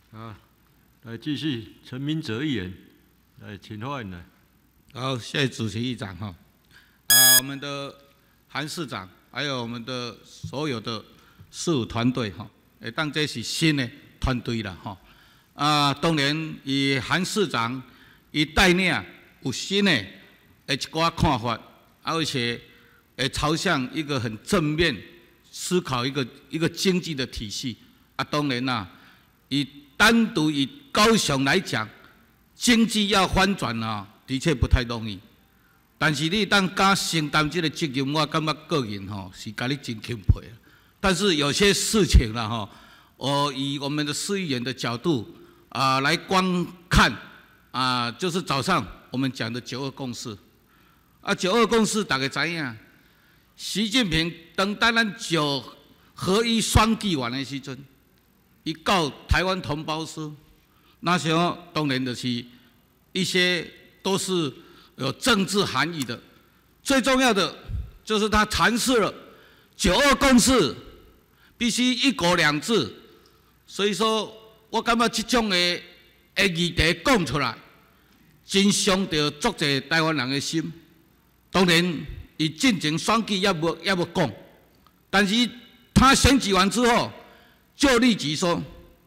啊，来继续陈明哲议员，来请发言来。 好，谢谢主席议长哈。我们的韩市长，还有我们的所有的事务团队哈，当这是新的团队了哈。当然，以韩市长伊带领有新的一寡看法，而且朝向一个很正面思考一个经济的体系。当然啦，单独以高雄来讲，经济要翻转啊，的确不太容易。但是你当敢承担这个责任，我感觉个人是甲你真钦佩。但是有些事情啦以我们的市议员的角度来观看就是早上我们讲的9·2共识。9·2共识大家知影，习近平当咱9合1选举完的时阵，伊告台湾同胞书，那时候当然就是一些都是有政治含义的。最重要的就是他阐释了9·2共识必须1国2制。所以说，我感觉这种的议题讲出来，真伤到足侪台湾人的心。当然，伊进前选举也无讲，但是他选举完之后，就立即说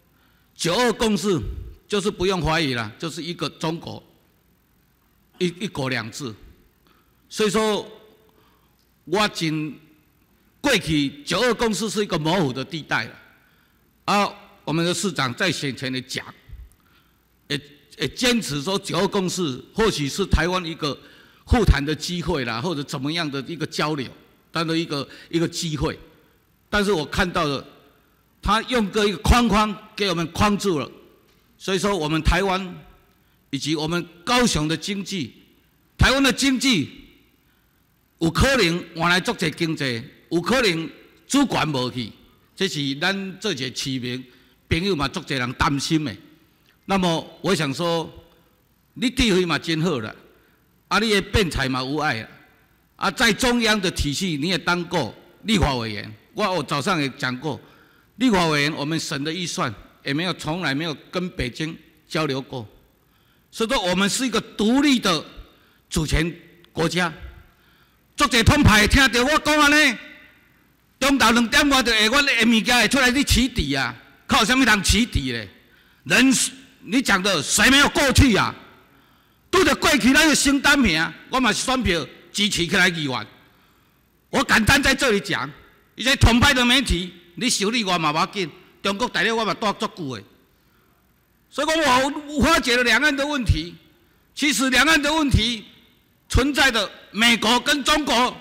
9·2共识就是不用怀疑了，就是一个中国，一国2制。所以说，我真过去9·2共识是一个模糊的地带了。我们的市长在选前的讲，也坚持说9·2共识或许是台湾一个互谈的机会啦，或者怎么样的一个交流，当的一个机会。但是我看到了，他用一个框给我们框住了。所以说，我们台湾以及我们高雄的经济，台湾的经济有可能换来足侪经济，有可能主权无去，这是咱做一个市民朋友嘛，足侪人担心的。那么我想说，你地位嘛真好啦，你的辩才嘛有爱啦，在中央的体系你也当过立法委员。我早上也讲过，立法委员我们省的预算也从来没有跟北京交流过，所以说我们是一个独立的主权国家。足侪统派听到我讲安尼，中昼2点外就下我的物件会出来你起底啊！靠什么人起底咧？人你讲的谁没有过去啊？拄着过去咱的承担名，我嘛是选票支持起来议员。我简单在这里讲。一些统派的媒体，你修理我嘛无要紧，中国大陆我嘛住足久的，所以讲我化解了两岸的问题。其实两岸的问题存在的美国跟中国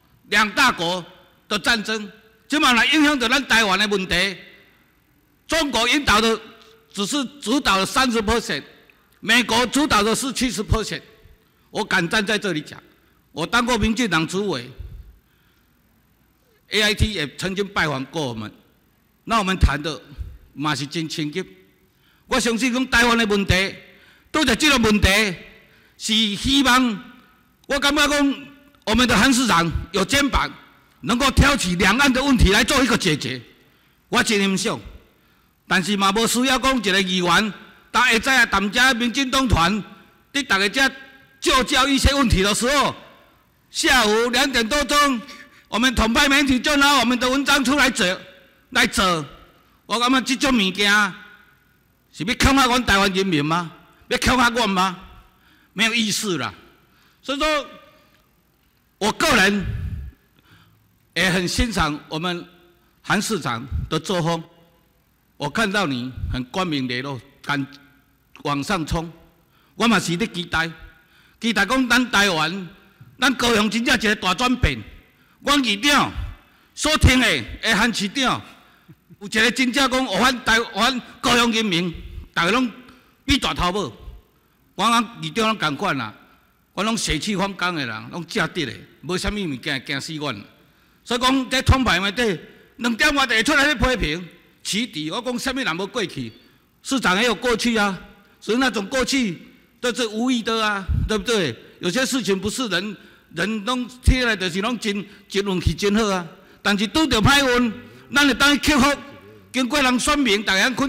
2大国的战争，这嘛来影响到咱台湾的问题。中国引导的只是主导了30%，美国主导的是70%。我敢站在这里讲，我当过民进党主委。AIT 也曾经拜访过我们，那我们谈的嘛是真清晰。我相信讲台湾的问题，都在这个问题，是希望我感觉讲我们的韩市长有肩膀，能够挑起两岸的问题来做一个解决。我真欣赏，但是嘛无需要讲一个议员，大家会知啊，咱家民进党团在大家家就教一些问题的时候，下午2点多钟。我们统派媒体就拿我们的文章出来做，我感觉这种物件是要恐吓我们台湾人民吗？要恐吓我吗？没有意思啦。所以说，我个人也很欣赏我们韩市长的作风。我看到你很光明磊落，敢往上冲，我嘛是咧期待讲咱台湾，咱高雄真正一个大转变。阮议长所听的韩市长，有一个真正讲有反高雄人民，大家拢比大头母。阮议长拢共款啦，阮拢血气方刚的人，拢正直的，无啥物物件会惊死阮。所以讲，在统派内底2点外就会出来咧批评、起底。我讲啥物人无过去？市长也有过去啊，所以那种过去都是无意的啊，对不对？有些事情不是人拢听来就是拢真运气真好啊，但是拄着歹运，咱会当去克服。经过人选民，大家肯定，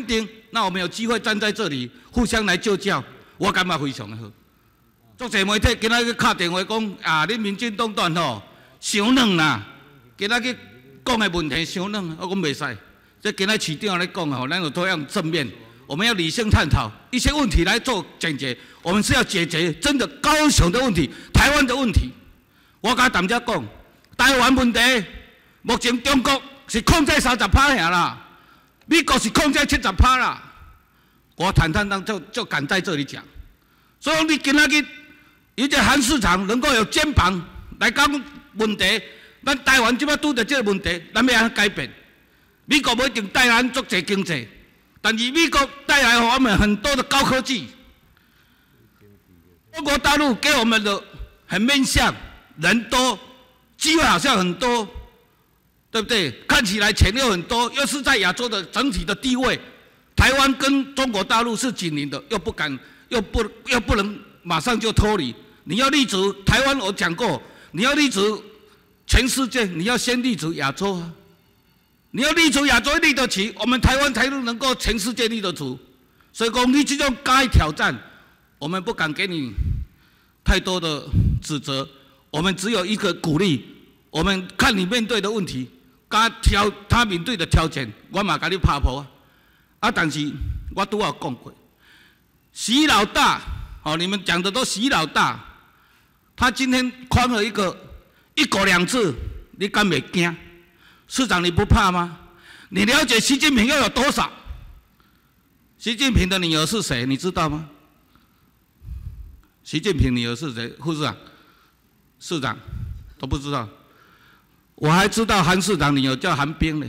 那我们有机会站在这里，互相来就教，我感觉非常的好。足侪媒体今仔去敲电话讲啊，恁民进党团吼伤软啦，今仔去讲的问题伤软，我讲袂使。这今仔市长咧讲吼，咱有多样正面，我们要理性探讨一些问题来做解决。我们是要解决真的高雄的问题、台湾的问题。我甲大家讲，台湾问题目前中国是控制30%啦，美国是控制70%啦。我坦荡荡就敢在这里讲，所以你今仔日一个韩市长能够有肩膀来讲问题，咱台湾即摆拄着这个问题，咱要安改变。美国不一定带来足济经济，但是美国带来我们很多的高科技。中国大陆给我们的很面向，人多，机会好像很多，对不对？看起来钱又很多，又是在亚洲的整体的地位。台湾跟中国大陆是紧邻的，又不敢，又不能马上就脱离。你要立足台湾，我讲过，你要立足全世界，你要先立足亚洲啊。你要立足亚洲立得起，我们台湾才能够全世界立得住。所以讲，你这种该挑战，我们不敢给你太多的指责，我们只有一个鼓励。我们看你面对的问题，他面对的条件，我嘛给你拍破啊。但是我都要讲过，习老大，哦，你们讲的都习老大，他今天框了一个1国2制，你敢袂惊？市长，你不怕吗？你了解习近平又有多少？习近平的女儿是谁？你知道吗？习近平女儿是谁？副市长、市长都不知道。我还知道韩市长女儿叫韩冰呢。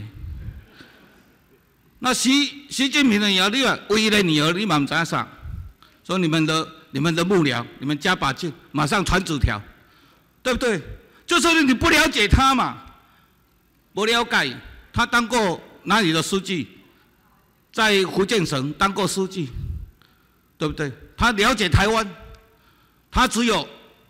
那习近平的女儿，你唯一的女儿，你嘛不知道啥？说你们的幕僚，你们加把劲，马上传纸条，对不对？就是你不了解他嘛。不了解，他当过哪里的书记？在福建省当过书记，对不对？他了解台湾，他只有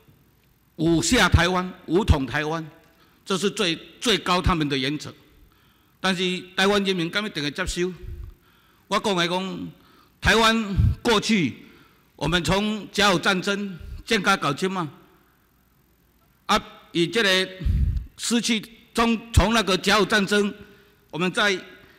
5下台湾、5统台湾，这是最高他们的原则。但是台湾人民敢一定会接受？我讲，台湾过去我们从甲午战争建甲到今嘛，啊，以这个失去。从那个甲午战争，我们在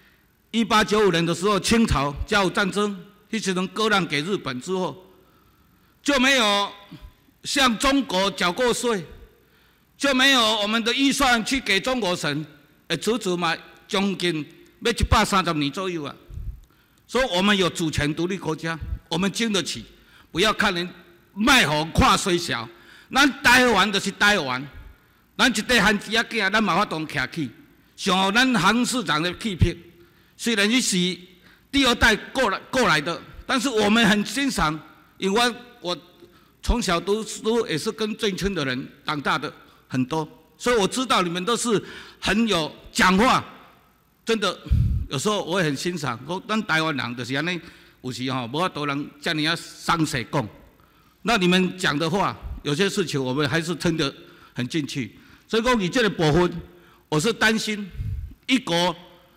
1895年的时候，清朝甲午战争一直能割让给日本之后，就没有向中国缴过税，就没有我们的预算去给中国省，足足嘛将近要130年左右啊。所以我们有主权独立国家，我们经得起，不要看人卖火看虽小，咱台湾就是台湾。咱一块番薯仔囝，咱嘛法度徛起，上互咱韩市长的气魄。虽然你是第2代过来的，但是我们很欣赏，因为我从小读书也是跟眷村的人长大的很多，所以我知道你们都是很有讲话，真的有时候我也很欣赏。咱台湾人就是安尼，有时吼无法度人叫你要伤势讲，那你们讲的话，有些事情我们还是听得很进去。所以讲，你这个部分，我是担心1国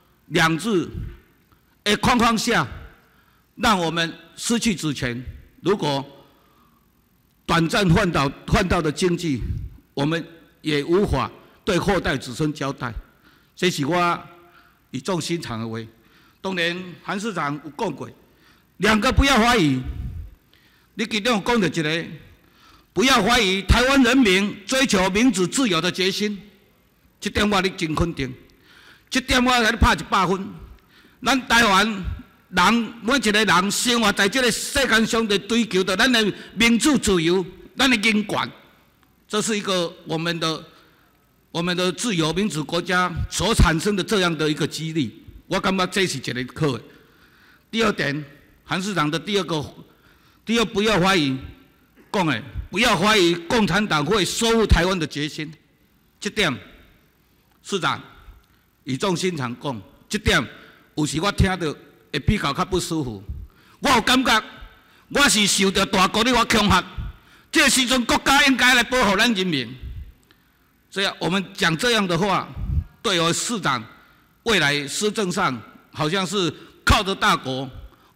2制的框框下，让我们失去主权。如果短暂换到的经济，我们也无法对后代子孙交代。这是我语重心长的话。当然，韩市长有讲过，2个不要怀疑。你其中讲到一个。不要怀疑台湾人民追求民主自由的决心，这点我真肯定，这点我给你拍100分。咱台湾人每一个人生活在这个世界上的追求的咱的民主自由，咱的人权，这是一个我们的自由民主国家所产生的这样的一个激励。我感觉这是一个课。第2点，韩市长的第二不要怀疑。讲的，不要怀疑共产党会收复台湾的决心。这点，市长语重心长讲，这点有时我听到会比较不舒服。我有感觉，我是受到大国的恐吓。这个时阵国家应该来保护咱人民。这样我们讲这样的话，对我市长未来施政上好像是靠着大国，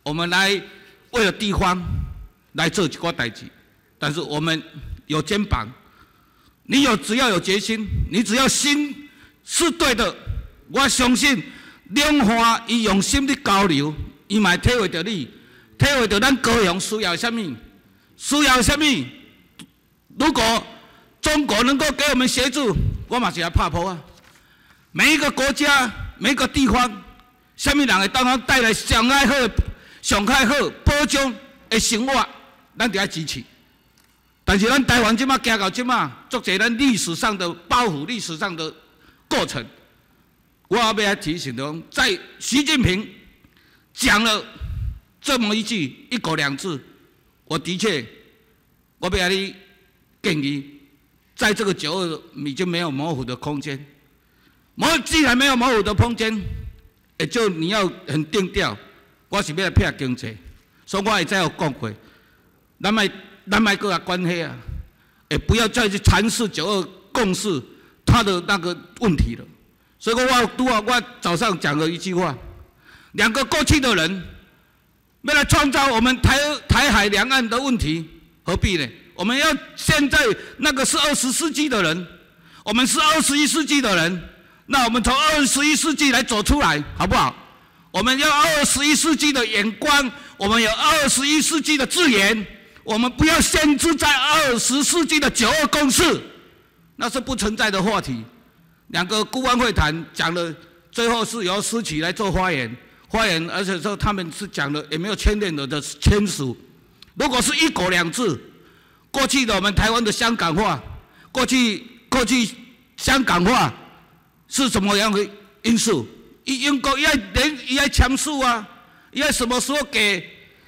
我们来为了地方来做一寡代志，但是我们有肩膀，只要有决心，你只要心是对的，我相信两岸伊用心的交流，伊嘛体会到你，体会到咱高雄需要什么，需要什么。如果中国能够给我们协助，我嘛是来拍破啊！每一个国家、每一个地方，什么人会当咱带来上爱好、上开好保障的生活，咱就要支持。但是咱台湾即马行到即马，作者咱历史上的包袱、历史上的过程，我要来提醒的，在习近平讲了这么一句“一国两制”，我的确，我要你建议。在这个9·2已经没有模糊的空间，既然没有模糊的空间，也就你要很定调。我是要来拼经济，所以我也在有讲过，咱卖搁关系啊，也不要再去阐释9·2共识它的那个问题了。所以我早上讲了一句话：两个过去的人，为了创造我们台海两岸的问题，何必呢？我们要现在那个是20世纪的人，我们是21世纪的人，那我们从21世纪来走出来，好不好？我们要21世纪的眼光，我们有21世纪的字眼，我们不要限制在20世纪的9·2共识，那是不存在的话题。两个顾问会谈讲了，最后是由思齐来做发言，而且说他们是讲了也没有签订的签署。如果是1国2制。过去的我们台湾的香港化，过去香港化是什么样的因素？英国也要签署啊，也什么时候给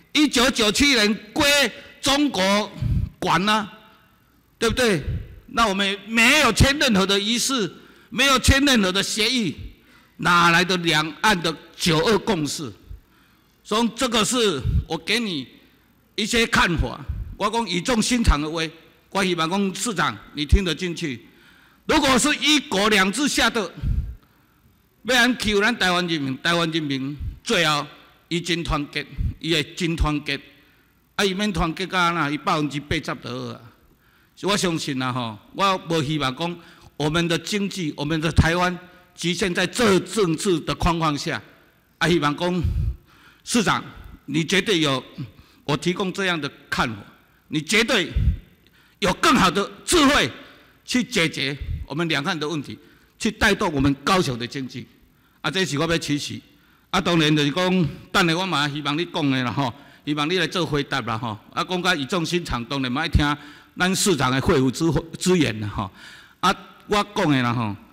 1997年归中国管啊？对不对？那我们没有签任何的仪式，没有签任何的协议，哪来的两岸的9·2共识？所以这个是我给你一些看法。我讲语重心长的话，我希望讲市长你听得进去。如果是1国2制下的，要咱求咱台湾人民最后伊真团结，伊会真团结，伊免团结到哪？伊80%就好啊。我相信啊吼，我无希望讲我们的经济，我们的台湾局限在这政治的框框下，希望讲市长你绝对有我提供这样的看法。你绝对有更好的智慧去解决我们两岸的问题，去带动我们高雄的经济。这是我要期许。当然就是讲，等下我嘛希望你讲的啦吼，希望你来做回答啦吼。讲甲语重心长，当然嘛爱听咱市长的肺腑之言啦吼。我讲的啦吼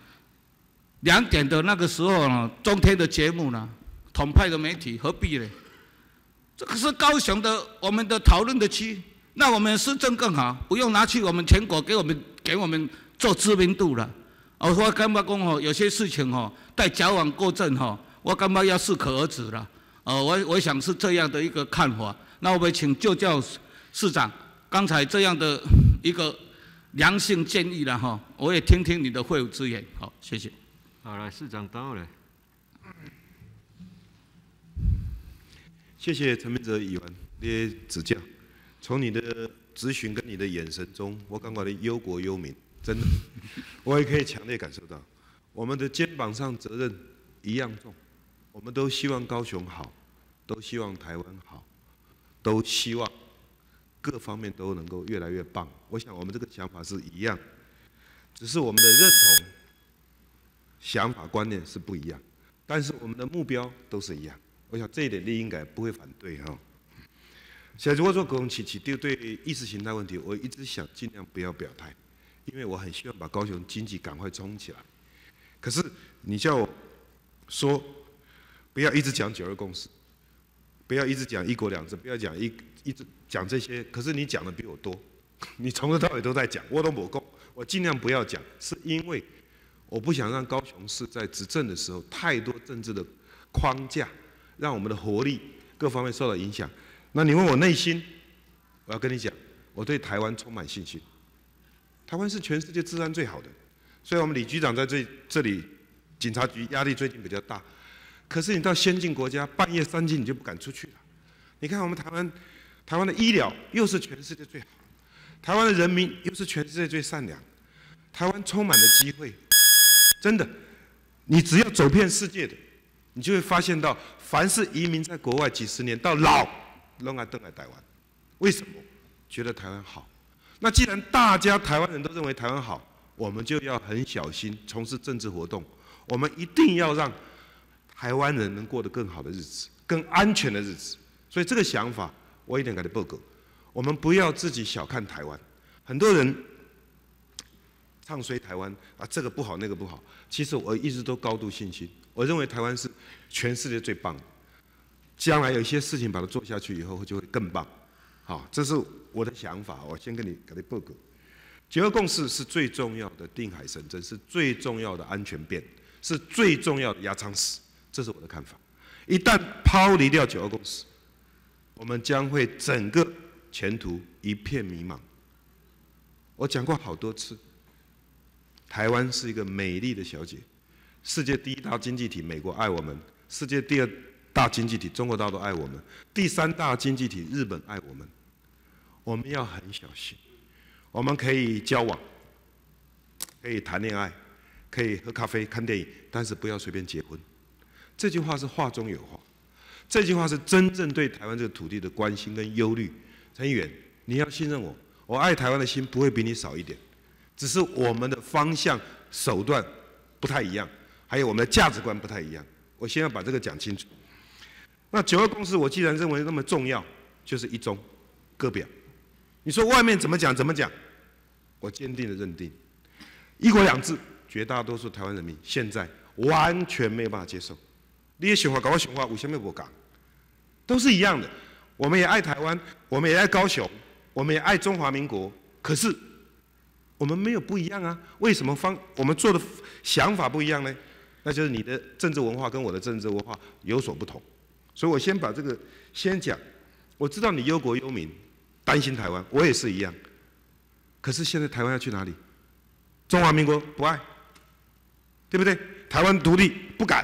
，2点的那个时候呢，中天的节目啦，统派的媒体何必呢？这个是高雄的我们的讨论的区。那我们施政更好，不用拿去我们全国给我们做知名度了。我感觉讲有些事情带矫枉过正我感觉要适可而止了。我想是这样的一个看法。那我们请就教市长刚才这样的一个良性建议了我也听听你的肺腑之言。好，谢谢。 好，来市长到了。 谢谢陈明哲议员的指教。从你的咨询跟你的眼神中，我感觉你忧国忧民，真的，我也可以强烈感受到，我们的肩膀上责任一样重，我们都希望高雄好，都希望台湾好，都希望各方面都能够越来越棒。我想我们这个想法是一样，只是我们的认同、想法、观念是不一样，但是我们的目标都是一样。我想这一点你应该不会反对哈。现在我做高雄市市长，对意识形态问题，我一直想尽量不要表态，因为我很希望把高雄经济赶快冲起来。可是你叫我说，不要一直讲9·2共识，不要一直讲1国2制，不要讲一直讲这些。可是你讲的比我多，你从头到尾都在讲，我都没讲，我尽量不要讲，是因为我不想让高雄市在执政的时候太多政治的框架，让我们的活力各方面受到影响。那你问我内心，我要跟你讲，我对台湾充满信心。台湾是全世界治安最好的，虽然我们李局长在这里，警察局压力最近比较大，可是你到先进国家，半夜3更你就不敢出去了。 你看我们台湾的医疗又是全世界最好，台湾的人民又是全世界最善良，台湾充满了机会，真的，你只要走遍世界的，你就会发现到，凡是移民在国外几十年到老，都爱回来台湾，为什么？觉得台湾好。那既然大家台湾人都认为台湾好，我们就要很小心从事政治活动，我们一定要让台湾人能过得更好的日子，更安全的日子。所以这个想法，我一点给你报告。我们不要自己小看台湾，很多人唱衰台湾啊，这个不好那个不好。其实我一直都高度信心，我认为台湾是全世界最棒的。将来有一些事情把它做下去以后，就会更棒。好，这是我的想法。我先给你报告。9·2共识是最重要的定海神针，是最重要的安全弁，是最重要的压舱石。这是我的看法。一旦抛离掉9·2共识，我们将会整个前途一片迷茫。我讲过好多次，台湾是一个美丽的小姐，世界第1大经济体美国爱我们，世界第2大经济体中国大陆爱我们，第3大经济体日本爱我们。我们要很小心。我们可以交往，可以谈恋爱，可以喝咖啡、看电影，但是不要随便结婚。这句话是话中有话，这句话是真正对台湾这个土地的关心跟忧虑。陈议员，你要信任我，我爱台湾的心不会比你少一点，只是我们的方向、手段不太一样，还有我们的价值观不太一样。我先要把这个讲清楚。那9·2共识，我既然认为那么重要，就是一中各表。你说外面怎么讲怎么讲，我坚定的认定，1国2制，绝大多数台湾人民现在完全没有办法接受。你的想法跟我想法有什么不同？都是一样的。我们也爱台湾，我们也爱高雄，我们也爱中华民国。可是我们没有不一样啊？为什么我们做的想法不一样呢？那就是你的政治文化跟我的政治文化有所不同。所以我先把这个先讲。我知道你忧国忧民，担心台湾，我也是一样。可是现在台湾要去哪里？中华民国不爱，对不对？台湾独立不敢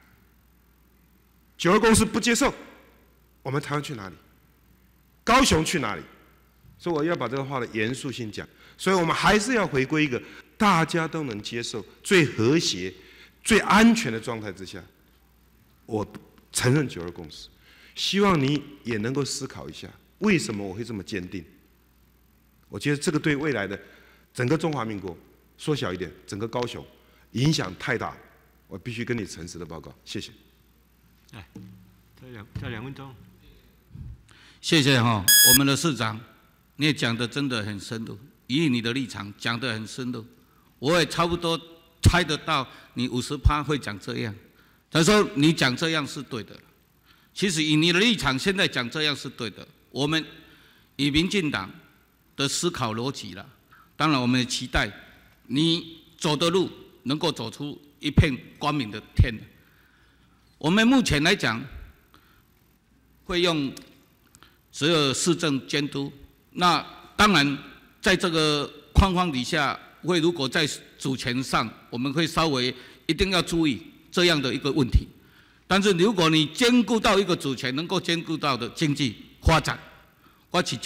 ，9·2共识不接受，我们台湾去哪里？高雄去哪里？所以我要把这个话的严肃性讲。所以我们还是要回归一个大家都能接受、最和谐、最安全的状态之下。我承认9·2共识，希望你也能够思考一下，为什么我会这么坚定？我觉得这个对未来的整个中华民国，缩小一点，整个高雄影响太大，我必须跟你诚实的报告。谢谢。 来，再2分钟。 谢谢哈，我们的市长，你也讲的真的很深入，以你的立场讲得很深入，我也差不多猜得到你50%会讲这样。他说你讲这样是对的，其实以你的立场现在讲这样是对的。我们以民进党的思考逻辑了，当然我们也期待你走的路能够走出一片光明的天。我们目前来讲，会用只有市政监督，那当然在这个框框底下，如果在主权上，我们会稍微一定要注意这样的一个问题。但是如果你兼顾到一个主权能够兼顾到的经济发展，我是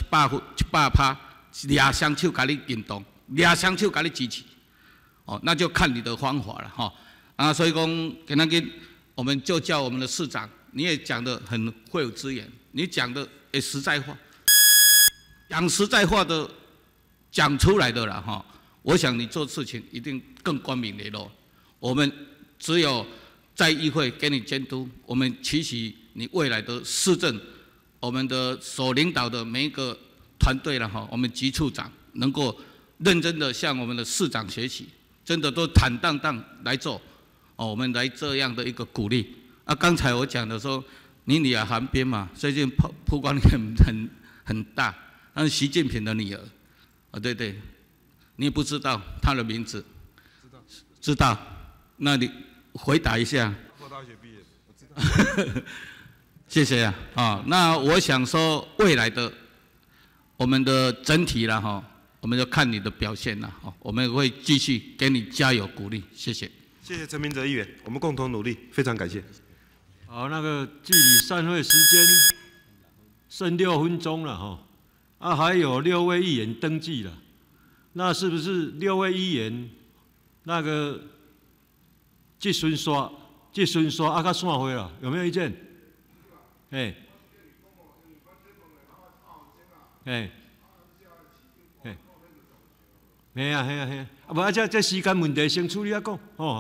100%，俩双手给你引动，俩双手给你支持，哦，那就看你的方法了哈。啊，所以讲，给那个我们就叫我们的市长，你也讲得很会有资源，你讲的也实在话，讲实在话的讲出来的了哈。我想你做事情一定更光明磊落。我们只有在议会给你监督，我们期许你未来的市政，我们的所领导的每一个团队了哈，我们局处长能够认真的向我们的市长学习，真的都坦荡荡来做，哦，我们来这样的一个鼓励。啊，刚才我讲的说，你女儿韩冰嘛，最近曝光率很大，那是习近平的女儿，啊，对对，你也不知道她的名字，知道，那你回答一下。 我大学毕业，我知道。 谢谢啊，啊，那我想说未来的我们的整体了哈，我们就看你的表现了，我们会继续给你加油鼓励，谢谢。 谢谢陈明哲议员，我们共同努力，非常感谢。 好，那个距离散会时间剩6分钟了哈，啊，还有6位议员登记了，那是不是6位议员那个即顺刷啊，甲散会了，有没有意见？哎，哎，哎，嘿啊嘿啊嘿啊，啊无啊这时间问题先处理啊讲哦。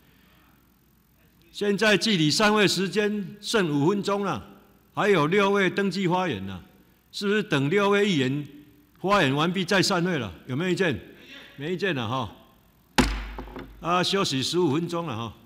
现在距离散会时间剩5分钟了，还有6位登记发言了，是不是等6位议员发言完毕再散会了？有没有意见？没意见了哈。啊，休息15分钟了哈。